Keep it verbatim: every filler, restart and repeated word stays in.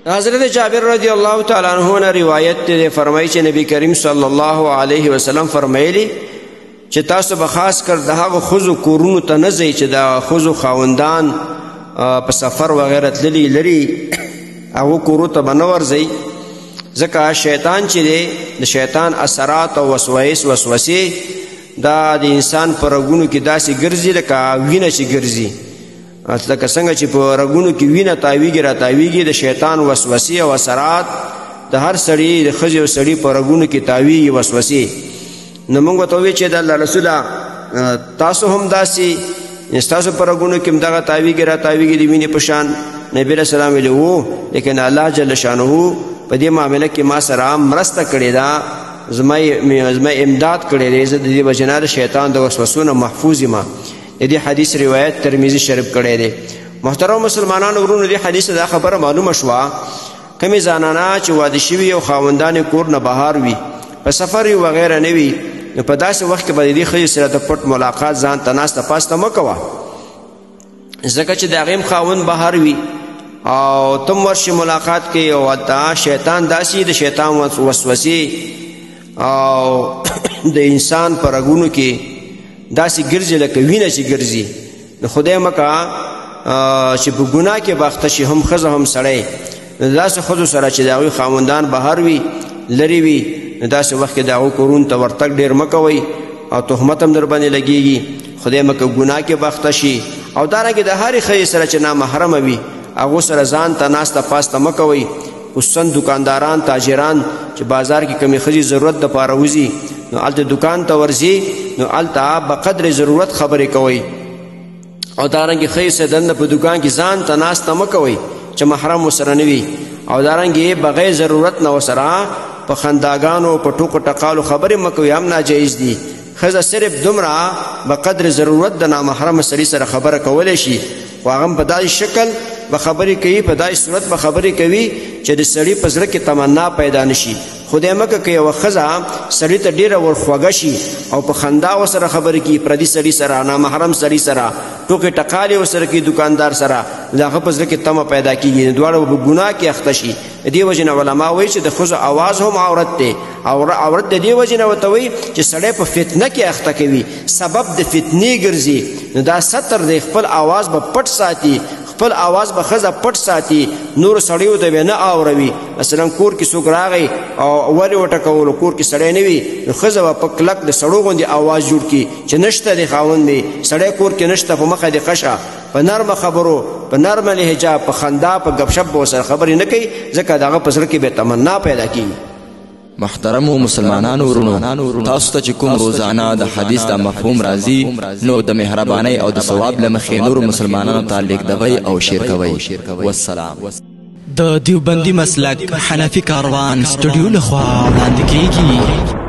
حضرت جابر رضی اللہ تعالی عنہ نے روایت تے فرمائی چې نبی کریم صلی الله علیه وسلم فرمایلی چې تاسو به خاص کر دغه خزو کورونو ته نه ځئ چې د خزو خاوندان په سفر وغیره تللی لري هغو کورو ته به نه ورځئ ځکه شیطان چې دی د شیطان اثرات او وسویس وسوسې دا د انسان په رګونو کې داسې ګرځي لکه وینه چې ګرځي لکه څنګه چې په رګونو کې وینه تاویږي را تاویږي د شیطان وسوسې او اثرات د هر سړي د ښځې او سړي په رګونو کې تاویږي وسوسې نو موږ ورته وویل چې د الله رسوله تاسو هم داسې ستاسو په رګونو کې هم دغه تاویږي را تاویږي د وینې په شان نبي علیه السلام ویلي وو لیکن الله جل شانه په دې معامله کې ما سره مرسته کړې ده زما امداد کړی دی زه د دې وجې نه د شیطان د وسوسو نه محفوظ یم د دې حدیث روایت ترمذي شریف کړی دی محترم مسلمانانو ورونو دې حدیث دا خبره معلومه شوه کمې زنانه چې واده شوي او خاوندان کور نه بهر وي په سفر وي وغیره نه وي نو په داسې وخت کې به د دې ښځې سره د پټ ملاقات ځان ته ناسته پاسته مه کوه ځکه چې د هغې هم خاوند بهر وي او تم ورشي ملاقات کوي او هلته شیطان داسې د شیطان وسوسې او د انسان په رګونو کې داسې ګرځي لکه وینه چې ګرځي نو خدای مکه چې په ګناه کې به اخته شي هم ښځه هم سړی نو داسې ښځو سره چې د هغوی خاوندان بهر وي لرې وي نو داسې وخت کې د هغو کورونو ته ورتګ ډېر مه کوئ او تهمت هم در باندې لګېږي خدای مکه ګناه کې به اخته شي او دارنګې د هرې ښځې سره چې نامحرمه وي هغو سره ځان ته ناسته پاسته مه کوئ خصوصا دکانداران تاجران چې بازار کې کمې ښځې ضرورت دپاره وځي نو هلته دکان ته ورځي نو هلته به قدر ضرورت خبرې کوئ او دارنګې ښځې سره دننه په دکان کې ځان ته ناسته مه کوئ چې محرم ورسره نه وي او دارنګې بغیر ضرورت نه ورسره په خنداګانو په ټوکو ټقالو خبرې مه کوئ هم ناجایز دي ښځه صرف دومره به قدر ضرورت د نامحرمه سړي سره خبره کولی شي خو هغه هم په داسې شکل به خبرې کوي په داسې صورت به خبرې کوي چې د سړي په زړه کې تمنا پیدا نشي خدای مکه که یوه ښځه سړي ته ډېره ورخوږه شي او په خندا ورسره خبرې کوي پردي سړي سره نامحرم سړي سره ټوکې ټقالې ورسره کوي دکاندار سره د هغه په زړه کې تمه پیدا کېږي نو دواړه به په ګناه کې اخته شي د دې وجې نه علما وایي چې د ښځو آواز هم عورت دی او عورت د دې وجې نه ورته وایي چې سړی په فتنه کې اخته کوي سبب د فتنې ګرځي نو دا ستر دی خپل آواز به پټ ساتي خپل آواز به ښځه پټ ساتي نور سړیو ته به نه اوروي مثلا کور کې څوک راغی او ولې وټکولو کور کې سړی نه وي نو ښځه به په کلک د سړو غوندې آواز جوړ کړي چې نشته دی خاوند دی سړی کور کې نشته په مخه دې ښه په نرمه خبرو په نرمه لهجه په خندا په گپشپ به ورسره خبرې نه کوي ځکه د هغه په زړه کې به تمنا پیدا کېږي محترمو مسلمانانو ورونو تاسو ته چې کوم روزانه د حدیث د مفهوم راځي نو د مهربانۍ او د ثواب له مخې نورو مسلمانانو ته لیږدوئ او شیر کوئ والسلام د دیوبندي مسلک حنفي کاروان سټوډیو لخوا وړاندې کیږي